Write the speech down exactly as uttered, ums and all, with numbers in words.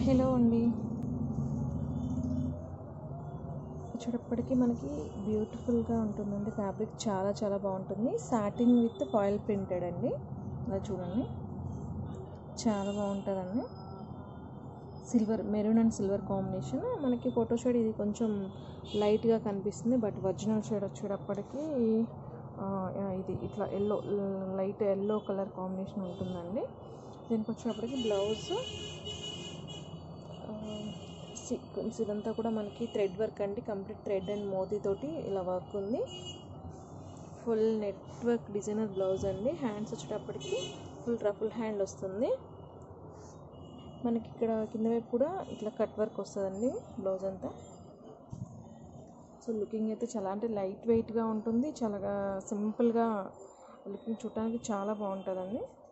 Hello అండి. వచ్చేటప్పటికి మనకి బ్యూటిఫుల్గా ఉంటుందండి. ఫ్యాబ్రిక్ చాలా చాలా బాగుంటుంది. సాటిన్ విత్ ఫాయిల్ ప్రింటెడ్ అండి. అది చూడండి, చాలా బాగుంటుందండి. Silver, maroon and silver combination. మనకి ఫోటో షేడ్ ఇది కొంచెం లైట్గా కనిపిస్తుంది, బట్ ఒరిజినల్ షేడ్ వచ్చేటప్పటికి ఇది ఇట్లా yellow, light yellow colour combination ఉంటుందండి. దీనికి వచ్చేటప్పటికి బ్లౌజ్ సీక్వెన్స్ ఇదంతా కూడా మనకి థ్రెడ్ వర్క్ అండి. కంప్లీట్ థ్రెడ్ అండ్ మోతీ తోటి ఇలా వర్క్ ఉంది. Full net work designer blouse అండి. హ్యాండ్స్ వచ్చేటప్పటికి ఫుల్ రఫుల్ హ్యాండ్ వస్తుంది. మనకి ఇక్కడ కింద వైపు కూడా ఇట్లా కట్ వర్క్ వస్తుందండి బ్లౌజ్ అంతా. సో లుకింగ్ అయితే చాలా అంటే లైట్ వెయిట్గా ఉంటుంది. చాలా సింపుల్గా లుకింగ్ చూడటానికి చాలా బాగుంటుందండి.